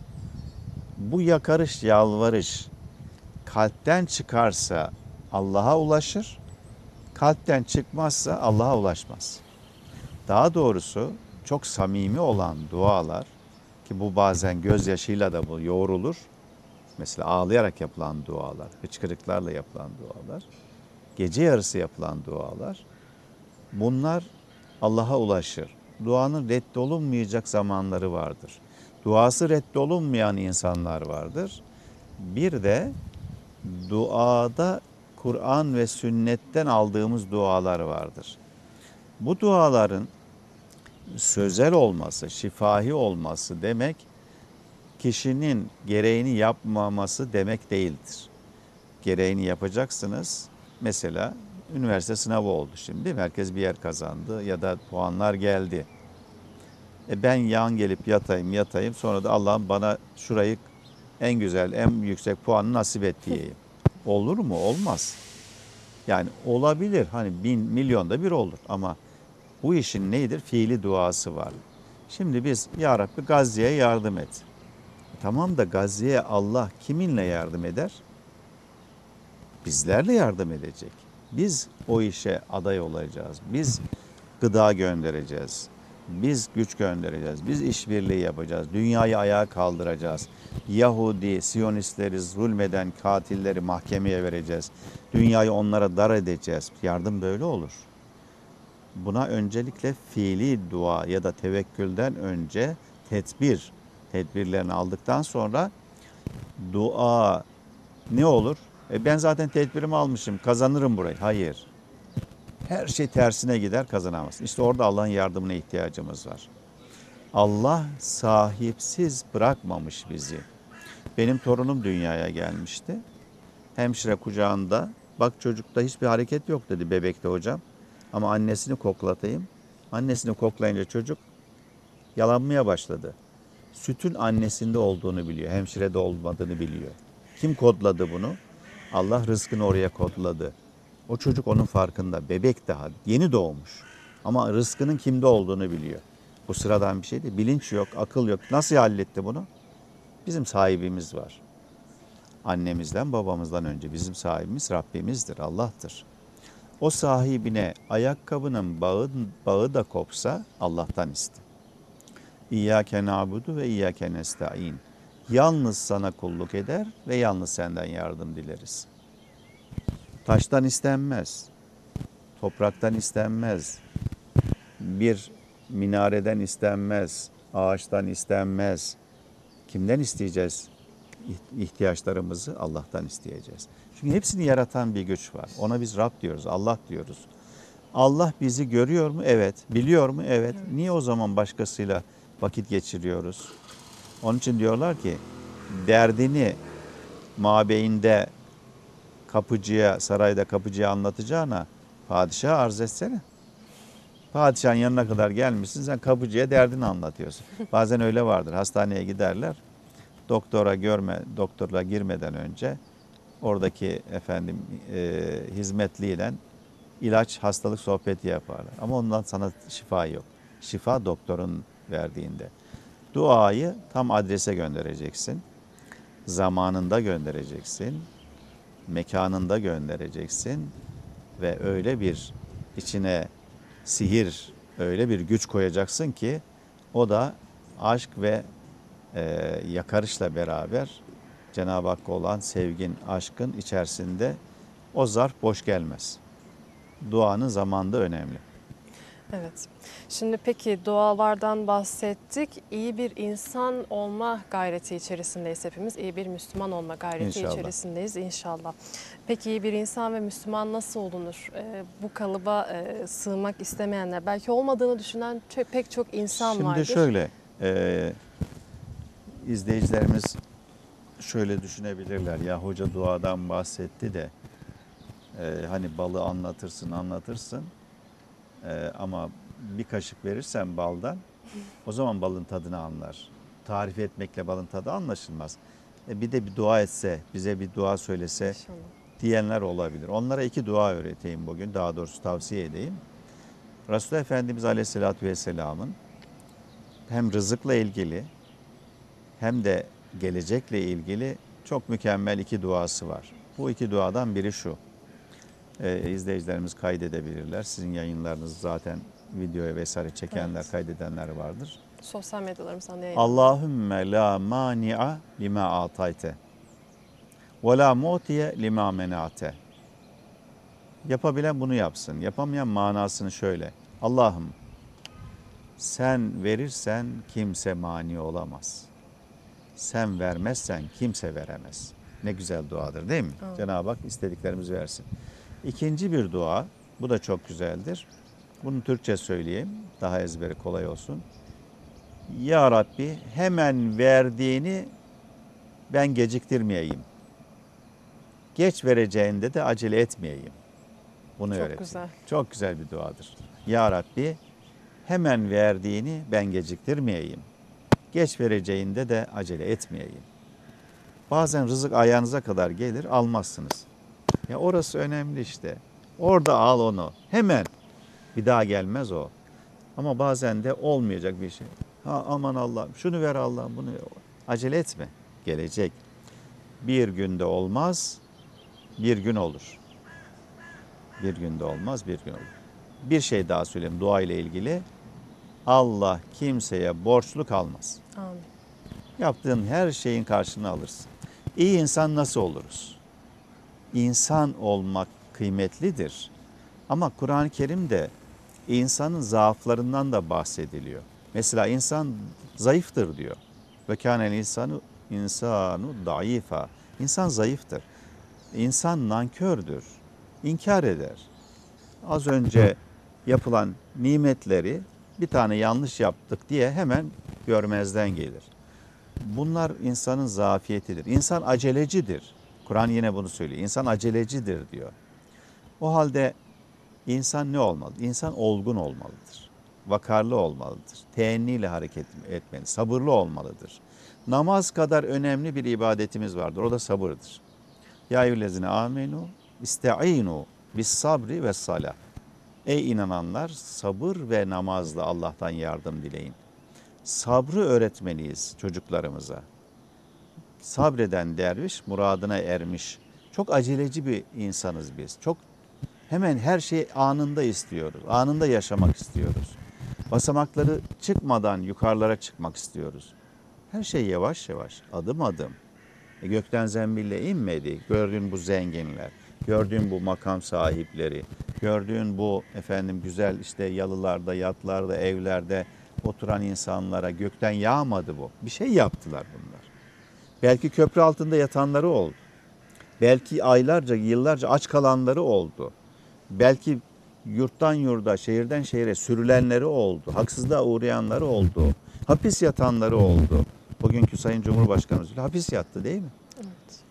Bu yakarış, yalvarış kalpten çıkarsa Allah'a ulaşır, kalpten çıkmazsa Allah'a ulaşmaz. Daha doğrusu çok samimi olan dualar ki bu bazen gözyaşıyla da bu yoğrulur. Mesela ağlayarak yapılan dualar, hıçkırıklarla yapılan dualar, gece yarısı yapılan dualar bunlar Allah'a ulaşır. Duanın reddolunmayacak zamanları vardır. Duası reddolunmayan insanlar vardır. Bir de duada Kur'an ve sünnetten aldığımız dualar vardır. Bu duaların sözel olması, şifahi olması demek kişinin gereğini yapmaması demek değildir. Gereğini yapacaksınız. Mesela üniversite sınavı oldu şimdi. Herkes bir yer kazandı ya da puanlar geldi. E ben yan gelip yatayım yatayım sonra da Allah'ım bana şurayı en güzel, en yüksek puanı nasip et diyeyim. Olur mu? Olmaz. Yani olabilir. Hani bin, milyonda bir olur ama bu işin nedir? Fiili duası var. Şimdi biz ya Rabbi Gazze'ye yardım et. Tamam da Gazze'ye Allah kiminle yardım eder? Bizlerle yardım edecek. Biz o işe aday olacağız. Biz gıda göndereceğiz. Biz güç göndereceğiz. Biz işbirliği yapacağız. Dünyayı ayağa kaldıracağız. Yahudi, Siyonistleri, zulmeden katilleri mahkemeye vereceğiz. Dünyayı onlara dar edeceğiz. Yardım böyle olur. Buna öncelikle fiili dua ya da tevekkülden önce tedbir, tedbirlerini aldıktan sonra dua ne olur? E ben zaten tedbirimi almışım, kazanırım burayı. Hayır. Her şey tersine gider, kazanamazsın. İşte orada Allah'ın yardımına ihtiyacımız var. Allah sahipsiz bırakmamış bizi. Benim torunum dünyaya gelmişti. Hemşire kucağında, bak çocukta hiçbir hareket yok dedi bebekte hocam. Ama annesini koklatayım. Annesini koklayınca çocuk yalanmaya başladı. Sütün annesinde olduğunu biliyor, hemşirede olmadığını biliyor. Kim kodladı bunu? Allah rızkını oraya kodladı. O çocuk onun farkında, bebek daha, yeni doğmuş. Ama rızkının kimde olduğunu biliyor. Bu sıradan bir şey değil, bilinç yok, akıl yok. Nasıl halletti bunu? Bizim sahibimiz var. Annemizden, babamızdan önce bizim sahibimiz Rabbimizdir, Allah'tır. O sahibine ayakkabının bağı, bağı da kopsa Allah'tan iste. İyyâke na'budu ve iyyâke nesta'in. Yalnız sana kulluk eder ve yalnız senden yardım dileriz. Taştan istenmez, topraktan istenmez, bir minareden istenmez, ağaçtan istenmez. Kimden isteyeceğiz ihtiyaçlarımızı? Allah'tan isteyeceğiz. Çünkü hepsini yaratan bir güç var. Ona biz Rab diyoruz, Allah diyoruz. Allah bizi görüyor mu? Evet. Biliyor mu? Evet. Evet. Niye o zaman başkasıyla vakit geçiriyoruz? Onun için diyorlar ki derdini mabeyinde kapıcıya, sarayda kapıcıya anlatacağına padişaha arz etsene. Padişahın yanına kadar gelmişsin, sen kapıcıya derdini anlatıyorsun. Bazen öyle vardır. Hastaneye giderler. Doktora görme, doktorla girmeden önce oradaki efendim e, hizmetliyle ilaç, hastalık sohbeti yaparlar. Ama ondan sana şifa yok. Şifa doktorun verdiğinde. Duayı tam adrese göndereceksin. Zamanında göndereceksin. Mekanında göndereceksin. Ve öyle bir içine sihir, öyle bir güç koyacaksın ki o da aşk ve e, yakarışla beraber Cenab-ı Hakk'a olan sevgin, aşkın içerisinde o zarf boş gelmez. Duanın zamanı da önemli. Evet. Şimdi peki dualardan bahsettik. İyi bir insan olma gayreti içerisindeyiz hepimiz. İyi bir Müslüman olma gayreti İnşallah. içerisindeyiz inşallah. Peki iyi bir insan ve Müslüman nasıl olunur? Ee, bu kalıba e, sığmak istemeyenler, belki olmadığını düşünen çö- pek çok insan Şimdi vardır. şöyle, e, izleyicilerimiz şöyle düşünebilirler. Ya hoca duadan bahsetti de e, hani balı anlatırsın anlatırsın e, ama bir kaşık verirsen baldan o zaman balın tadını anlar. Tarif etmekle balın tadı anlaşılmaz. E, bir de bir dua etse, bize bir dua söylese İnşallah. diyenler olabilir. Onlara iki dua öğreteyim bugün, daha doğrusu tavsiye edeyim. Resulullah Efendimiz Aleyhisselatü Vesselam'ın hem rızıkla ilgili hem de gelecekle ilgili çok mükemmel iki duası var. Bu iki duadan biri şu. Ee, izleyicilerimiz kaydedebilirler. Sizin yayınlarınız zaten videoya vesaire çekenler, Evet. kaydedenler vardır. Sosyal medyalarımızdan da yayınlanıyor. Allahümme la mani'a lima atayte ve la mu'tiye lima menate. Yapabilen bunu yapsın. Yapamayan manasını şöyle. Allah'ım sen verirsen kimse mani olamaz. Sen vermezsen kimse veremez. Ne güzel duadır değil mi? Evet. Cenab-ı Hak istediklerimizi versin. İkinci bir dua, bu da çok güzeldir. Bunu Türkçe söyleyeyim, daha ezberi kolay olsun. Ya Rabbi hemen verdiğini ben geciktirmeyeyim. Geç vereceğinde de acele etmeyeyim. Bunu Çok öğreteyim. güzel. Çok güzel bir duadır. Ya Rabbi hemen verdiğini ben geciktirmeyeyim. Geç vereceğinde de acele etmeyeyim. Bazen rızık ayağınıza kadar gelir, almazsınız. Ya orası önemli işte. Orada al onu. Hemen. Bir daha gelmez o. Ama bazen de olmayacak bir şey. Ha aman Allah'ım şunu ver Allah'ım bunu ver. Acele etme. Gelecek. Bir günde olmaz, bir gün olur. Bir günde olmaz, bir gün olur. Bir şey daha söyleyeyim dua ile ilgili. Allah kimseye borçlu kalmaz. Amin. Yaptığın her şeyin karşılığını alırsın. İyi insan nasıl oluruz? İnsan olmak kıymetlidir. Ama Kur'an-ı Kerim'de insanın zaaflarından da bahsediliyor. Mesela insan zayıftır diyor. Ve kânel insanu insanu daifa. İnsan zayıftır. İnsan nankördür. İnkar eder. Az önce yapılan nimetleri bir tane yanlış yaptık diye hemen görmezden gelir. Bunlar insanın zafiyetidir. İnsan acelecidir. Kur'an yine bunu söylüyor. İnsan acelecidir diyor. O halde insan ne olmalı? İnsan olgun olmalıdır. Vakarlı olmalıdır. Teenniyle hareket etmeli. Sabırlı olmalıdır. Namaz kadar önemli bir ibadetimiz vardır. O da sabırdır. Ya eyyühellezine amenu iste'inu bis sabri ve salah. Ey inananlar sabır ve namazla Allah'tan yardım dileyin. Sabrı öğretmeliyiz çocuklarımıza. Sabreden derviş muradına ermiş. Çok aceleci bir insanız biz. Çok hemen her şeyi anında istiyoruz. Anında yaşamak istiyoruz. Basamakları çıkmadan yukarılara çıkmak istiyoruz. Her şey yavaş yavaş, adım adım. E gökten zembille inmedi. Gördüğün bu zenginler, gördüğün bu makam sahipleri, gördüğün bu efendim güzel işte yalılarda, yatlarda, evlerde oturan insanlara gökten yağmadı bu. Bir şey yaptılar bunlar. Belki köprü altında yatanları oldu. Belki aylarca, yıllarca aç kalanları oldu. Belki yurttan yurda, şehirden şehire sürülenleri oldu. Haksızlığa uğrayanları oldu. Hapis yatanları oldu. Bugünkü Sayın Cumhurbaşkanımız hapis yattı değil mi? Evet.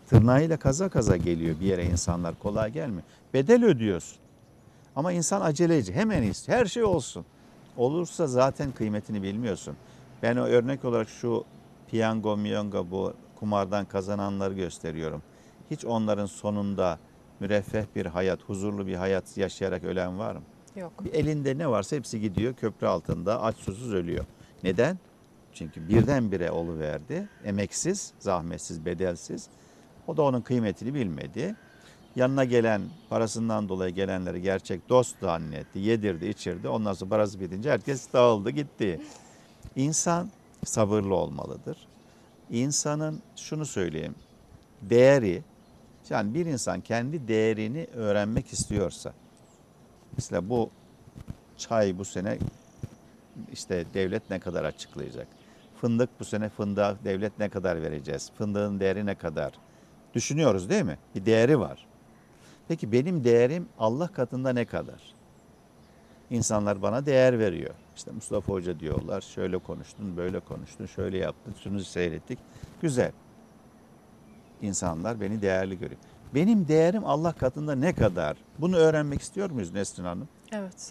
Tırnağıyla kaza kaza geliyor bir yere insanlar. Kolay gelmiyor. Bedel ödüyorsun. Ama insan aceleci. Hemen istiyor. Her şey olsun. Olursa zaten kıymetini bilmiyorsun. Ben o örnek olarak şu piyango miyongo bu kumardan kazananları gösteriyorum. Hiç onların sonunda müreffeh bir hayat, huzurlu bir hayat yaşayarak ölen var mı? Yok. Bir elinde ne varsa hepsi gidiyor köprü altında aç susuz ölüyor. Neden? Çünkü birdenbire oluverdi. Emeksiz, zahmetsiz, bedelsiz. O da onun kıymetini bilmedi. Yanına gelen, parasından dolayı gelenleri gerçek dost zannetti, yedirdi, içirdi. Ondan sonra parası bitince herkes dağıldı, gitti. İnsan sabırlı olmalıdır. İnsanın şunu söyleyeyim, değeri, yani bir insan kendi değerini öğrenmek istiyorsa, mesela bu çay bu sene işte devlet ne kadar açıklayacak? Fındık bu sene fındığa devlet ne kadar vereceğiz? Fındığın değeri ne kadar? Düşünüyoruz değil mi? Bir değeri var. Peki benim değerim Allah katında ne kadar? İnsanlar bana değer veriyor. İşte Mustafa Hoca diyorlar, şöyle konuştun, böyle konuştun, şöyle yaptın, şunu seyrettik. Güzel. İnsanlar beni değerli görüyor. Benim değerim Allah katında ne kadar? Bunu öğrenmek istiyor muyuz Nesrin Hanım? Evet.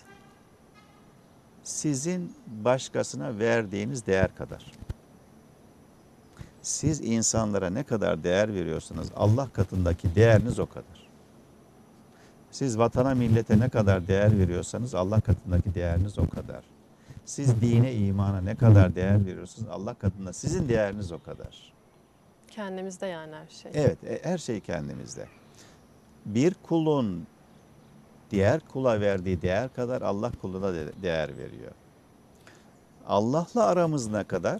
Sizin başkasına verdiğiniz değer kadar. Siz insanlara ne kadar değer veriyorsanız Allah katındaki değeriniz o kadar. Siz vatana millete ne kadar değer veriyorsanız Allah katındaki değeriniz o kadar. Siz dine imana ne kadar değer veriyorsanız Allah katında sizin değeriniz o kadar. Kendimizde yani her şey. Evet, e, her şey kendimizde. Bir kulun diğer kula verdiği değer kadar Allah kuluna de değer veriyor. Allah'la aramız ne kadar?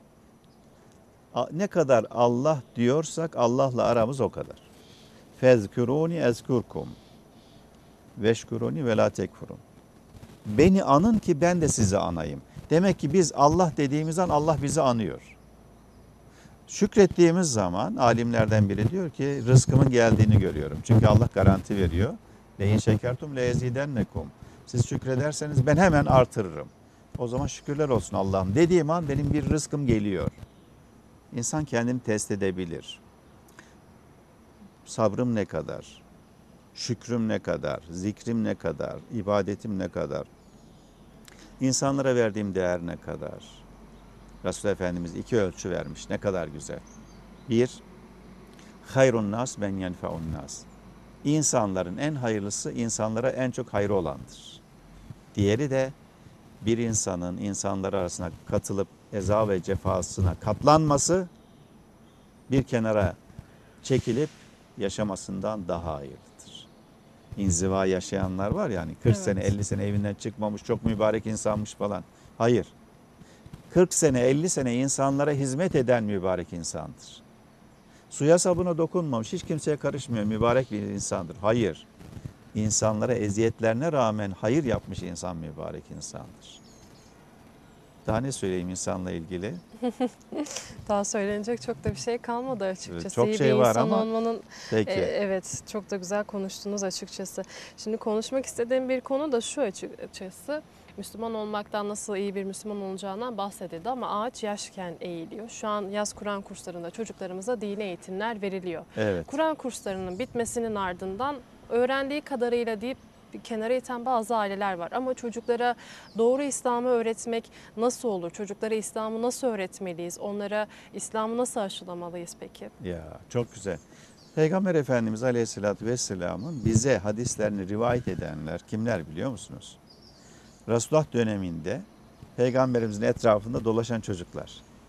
Ne kadar Allah diyorsak Allah'la aramız o kadar. Fezkuruni ezkurkum. Veşkuruni ve la tekfurun. Beni anın ki ben de sizi anayım. Demek ki biz Allah dediğimiz an Allah bizi anıyor. Şükrettiğimiz zaman alimlerden biri diyor ki rızkımın geldiğini görüyorum. Çünkü Allah garanti veriyor. Leyin şekertum le ezidennekum. Siz şükrederseniz ben hemen artırırım. O zaman şükürler olsun Allah'ım dediğim an benim bir rızkım geliyor. İnsan kendini test edebilir. Sabrım ne kadar? Şükrüm ne kadar? Zikrim ne kadar? İbadetim ne kadar? İnsanlara verdiğim değer ne kadar? Resulullah Efendimiz iki ölçü vermiş. Ne kadar güzel. Bir, hayrun nas ben yenfeun nas. İnsanların en hayırlısı insanlara en çok hayrı olandır. Diğeri de bir insanın insanlar arasına katılıp eza ve cefasına katlanması bir kenara çekilip yaşamasından daha hayırlıdır. İnziva yaşayanlar var yani kırk Evet. sene elli sene evinden çıkmamış çok mübarek insanmış falan. Hayır. kırk sene elli sene insanlara hizmet eden mübarek insandır. Suya sabuna dokunmamış hiç kimseye karışmıyor mübarek bir insandır. Hayır. İnsanlara eziyetlerine rağmen hayır yapmış insan mübarek insandır. Daha ne söyleyeyim insanla ilgili? Daha söylenecek çok da bir şey kalmadı açıkçası. Çok İyi şey bir var insan ama olmanın peki. e, evet çok da güzel konuştunuz açıkçası. Şimdi konuşmak istediğim bir konu da şu açıkçası. Müslüman olmaktan nasıl iyi bir Müslüman olacağından bahsedildi ama ağaç yaşken eğiliyor. Şu an yaz Kur'an kurslarında çocuklarımıza dini eğitimler veriliyor. Evet. Kur'an kurslarının bitmesinin ardından öğrendiği kadarıyla deyip bir kenara iten bazı aileler var. Ama çocuklara doğru İslam'ı öğretmek nasıl olur? Çocuklara İslam'ı nasıl öğretmeliyiz? Onlara İslam'ı nasıl aşılamalıyız peki? Ya çok güzel. Peygamber Efendimiz Aleyhisselatü Vesselam'ın bize hadislerini rivayet edenler kimler biliyor musunuz? Resulullah döneminde Peygamberimizin etrafında dolaşan çocuklar.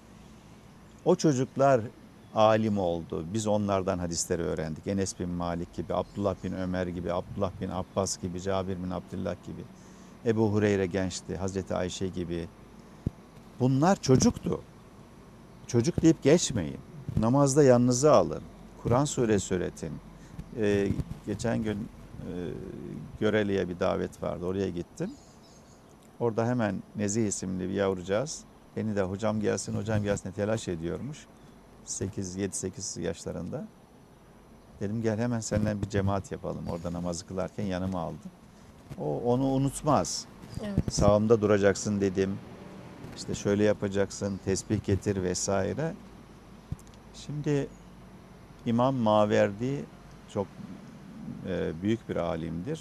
O çocuklar alim oldu. Biz onlardan hadisleri öğrendik. Enes bin Malik gibi, Abdullah bin Ömer gibi, Abdullah bin Abbas gibi, Cabir bin Abdullah gibi. Ebu Hureyre gençti, Hazreti Ayşe gibi. Bunlar çocuktu. Çocuk deyip geçmeyin. Namazda yanınıza alın. Kur'an suresi öğretin. Ee, geçen gün e, Göreli'ye bir davet vardı. Oraya gittim. Orada hemen Nezih isimli bir yavrucağız. Beni de hocam gelsin, hocam gelsin telaş ediyormuş. sekiz yedi sekiz yaşlarında. Dedim gel hemen seninle bir cemaat yapalım. Orada namazı kılarken yanıma aldım. O onu unutmaz. Evet. Sağımda duracaksın dedim. İşte şöyle yapacaksın, tesbih getir vesaire. Şimdi İmam Maverdi çok e, büyük bir alimdir.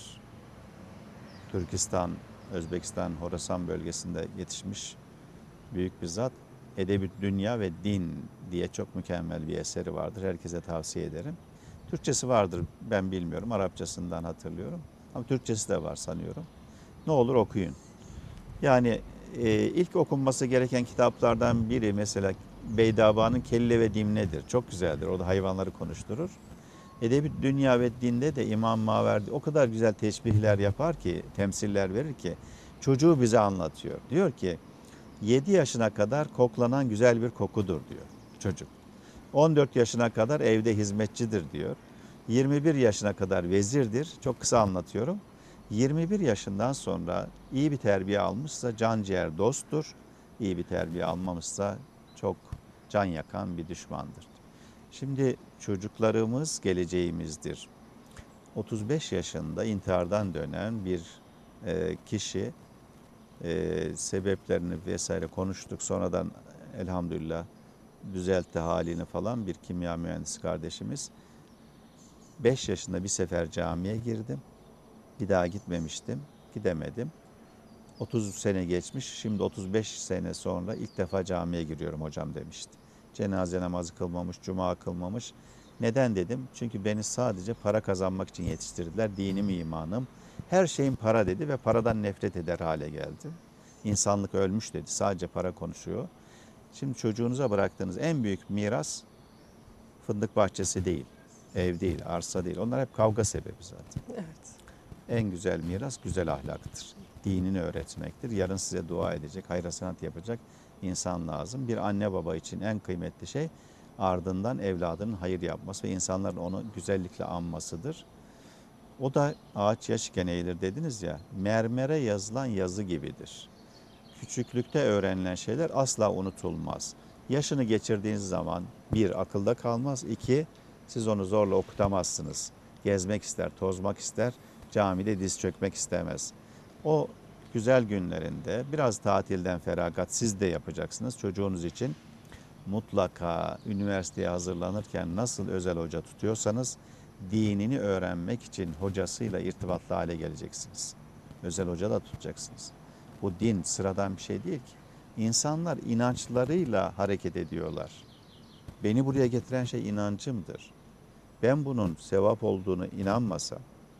Türkistan, Özbekistan, Horasan bölgesinde yetişmiş büyük bir zat. Edebü Dünya ve Din diye çok mükemmel bir eseri vardır. Herkese tavsiye ederim. Türkçesi vardır, ben bilmiyorum. Arapçasından hatırlıyorum. Ama Türkçesi de var sanıyorum. Ne olur okuyun. Yani e, ilk okunması gereken kitaplardan biri mesela Beydava'nın Kelle ve Dimne'dir. Çok güzeldir. O da hayvanları konuşturur. Edebi Dünya ve Din'de de İmam Maverdi o kadar güzel teşbihler yapar ki, temsiller verir ki çocuğu bize anlatıyor. Diyor ki yedi yaşına kadar koklanan güzel bir kokudur diyor çocuk. on dört yaşına kadar evde hizmetçidir diyor. yirmi bir yaşına kadar vezirdir. Çok kısa anlatıyorum. yirmi bir yaşından sonra iyi bir terbiye almışsa can ciğer dosttur. İyi bir terbiye almamışsa çok can yakan bir düşmandır. Şimdi çocuklarımız geleceğimizdir. otuz beş yaşında intihardan dönen bir e, kişi e, sebeplerini vesaire konuştuk. Sonradan elhamdülillah düzeltti halini falan bir kimya mühendisi kardeşimiz. beş yaşında bir sefer camiye girdim. Bir daha gitmemiştim. Gidemedim. otuz sene geçmiş. Şimdi otuz beş sene sonra ilk defa camiye giriyorum hocam demişti. Cenaze namazı kılmamış, cuma kılmamış. Neden dedim? Çünkü beni sadece para kazanmak için yetiştirdiler. Dinim, imanım. Her şeyim para dedi ve paradan nefret eder hale geldi. İnsanlık ölmüş dedi. Sadece para konuşuyor. Şimdi çocuğunuza bıraktığınız en büyük miras fındık bahçesi değil, ev değil, arsa değil. Onlar hep kavga sebebi zaten. Evet. En güzel miras güzel ahlaktır. Dinini öğretmektir. Yarın size dua edecek, hayır sanat yapacak insan lazım. Bir anne baba için en kıymetli şey ardından evladının hayır yapması ve insanların onu güzellikle anmasıdır. O da ağaç yaşken eğilir dediniz ya, mermere yazılan yazı gibidir. Küçüklükte öğrenilen şeyler asla unutulmaz. Yaşını geçirdiğiniz zaman bir, akılda kalmaz. İki, siz onu zorla okutamazsınız. Gezmek ister, tozmak ister, camide diz çökmek istemez. O güzel günlerinde biraz tatilden feragat siz de yapacaksınız çocuğunuz için. Mutlaka üniversiteye hazırlanırken nasıl özel hoca tutuyorsanız dinini öğrenmek için hocasıyla irtibatlı hale geleceksiniz. Özel hoca da tutacaksınız. Bu din sıradan bir şey değil ki. İnsanlar inançlarıyla hareket ediyorlar. Beni buraya getiren şey inancımdır. Ben bunun sevap olduğunu inanmasam,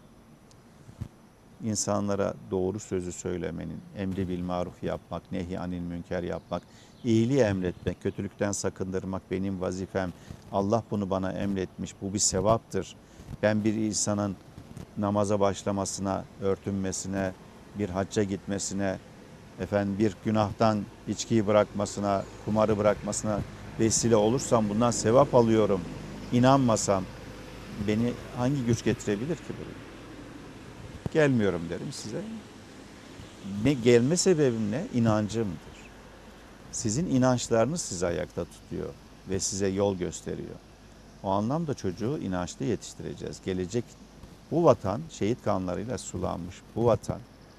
insanlara doğru sözü söylemenin, emri bil maruf yapmak, nehi anil münker yapmak, iyiliği emretmek, kötülükten sakındırmak benim vazifem. Allah bunu bana emretmiş, bu bir sevaptır. Ben bir insanın namaza başlamasına, örtünmesine, bir hacca gitmesine, efendim bir günahtan içkiyi bırakmasına, kumarı bırakmasına vesile olursam bundan sevap alıyorum. İnanmasam beni hangi güç getirebilir ki buraya? Gelmiyorum derim size. Ne, gelme sebebim ne? İnancımdır. Sizin inançlarınız sizi ayakta tutuyor ve size yol gösteriyor. O anlamda çocuğu inançlı yetiştireceğiz. Gelecek bu vatan şehit kanlarıyla sulanmış. Bu vatan.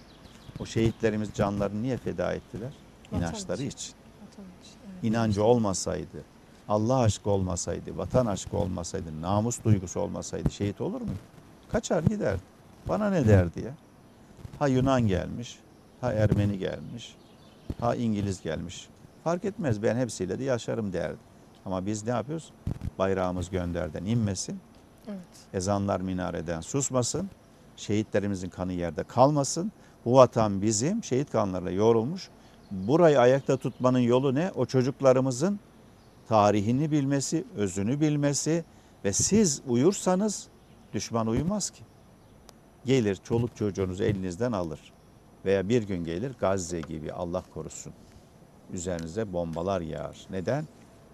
O şehitlerimiz canlarını niye feda ettiler? Vatan İnançları için. için. Vatan için, evet. İnancı olmasaydı, Allah aşkı olmasaydı, vatan aşkı olmasaydı, namus duygusu olmasaydı şehit olur mu? Kaçar gider. Bana ne derdi ya? Ha Yunan gelmiş, ha Ermeni gelmiş, ha İngiliz gelmiş. Fark etmez, ben hepsiyle de yaşarım derdi. Ama biz ne yapıyoruz? Bayrağımız gönderden inmesin, Evet. ezanlar minareden susmasın, şehitlerimizin kanı yerde kalmasın. Bu vatan bizim, şehit kanlarıyla yoğrulmuş. Burayı ayakta tutmanın yolu ne? O çocuklarımızın tarihini bilmesi, özünü bilmesi ve siz uyursanız düşman uyumaz ki. Gelir çoluk çocuğunuzu elinizden alır veya bir gün gelir Gazze gibi Allah korusun. Üzerinize bombalar yağar. Neden?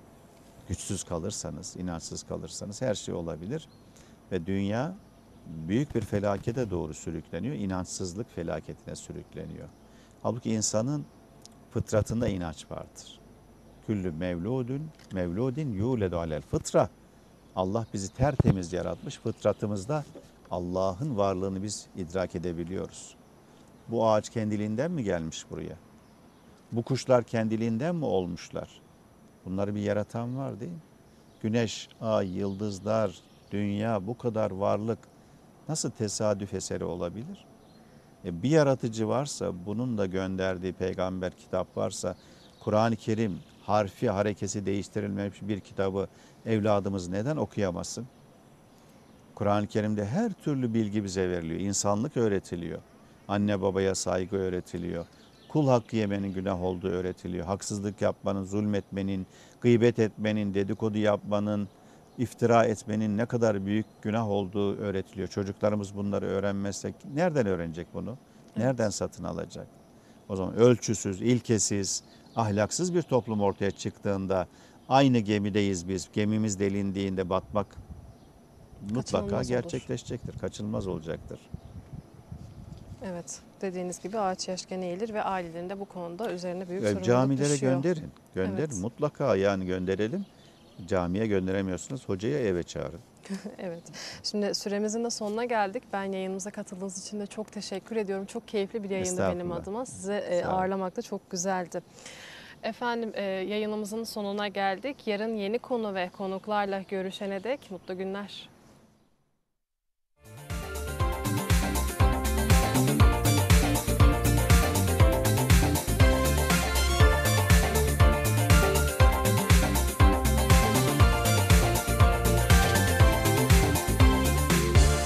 Güçsüz kalırsanız, inançsız kalırsanız her şey olabilir. Ve dünya büyük bir felakete doğru sürükleniyor. İnançsızlık felaketine sürükleniyor. Halbuki insanın fıtratında inanç vardır. Küllü mevludun mevludin yuledu alel fıtra. Allah bizi tertemiz yaratmış. Fıtratımızda Allah'ın varlığını biz idrak edebiliyoruz. Bu ağaç kendiliğinden mi gelmiş buraya? Bu kuşlar kendiliğinden mi olmuşlar? Bunları bir yaratan var değil mi? güneş, ay, yıldızlar, dünya, bu kadar varlık nasıl tesadüf eseri olabilir? E bir yaratıcı varsa, bunun da gönderdiği peygamber, kitap varsa, Kur'an-ı Kerim harfi harekesi değiştirilmemiş bir kitabı evladımız neden okuyamasın? Kur'an-ı Kerim'de her türlü bilgi bize veriliyor. İnsanlık öğretiliyor. Anne babaya saygı öğretiliyor. Kul hakkı yemenin günah olduğu öğretiliyor. Haksızlık yapmanın, zulmetmenin, gıybet etmenin, dedikodu yapmanın, iftira etmenin ne kadar büyük günah olduğu öğretiliyor. Çocuklarımız bunları öğrenmezsek nereden öğrenecek bunu? Nereden Evet. satın alacak? O zaman ölçüsüz, ilkesiz, ahlaksız bir toplum ortaya çıktığında aynı gemideyiz biz. Gemimiz delindiğinde batmak mutlaka Kaçınılmaz olur. gerçekleşecektir, kaçınılmaz olacaktır. Evet, dediğiniz gibi ağaç yaşken eğilir ve ailelerin de bu konuda üzerine büyük E, sorumluluk camilere düşüyor. gönderin, gönderin Evet. mutlaka, yani gönderelim. Camiye gönderemiyorsunuz, hocayı eve çağırın. Evet. Şimdi süremizin de sonuna geldik. Ben yayınımıza katıldığınız için de çok teşekkür ediyorum. Çok keyifli bir yayındı benim Estağfurullah. adıma. Sizi e, Sağ olun. ağırlamak da çok güzeldi. Efendim e, yayınımızın sonuna geldik. Yarın yeni konu ve konuklarla görüşene dek mutlu günler.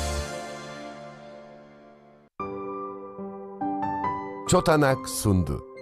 Çotanak sundu.